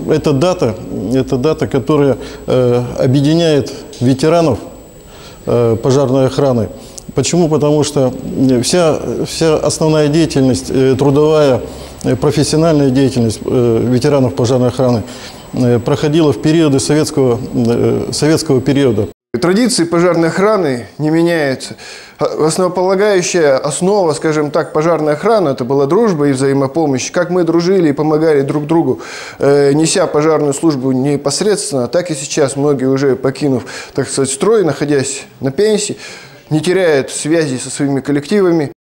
это дата, которая объединяет ветеранов пожарной охраны. Почему? Потому что вся основная деятельность, трудовая, профессиональная деятельность ветеранов пожарной охраны проходила в периоды советского периода. Традиции пожарной охраны не меняются. Основополагающая основа, скажем так, пожарной охраны – это была дружба и взаимопомощь. Как мы дружили и помогали друг другу, неся пожарную службу непосредственно, так и сейчас многие, уже покинув, так сказать, строй, находясь на пенсии, не теряют связи со своими коллективами.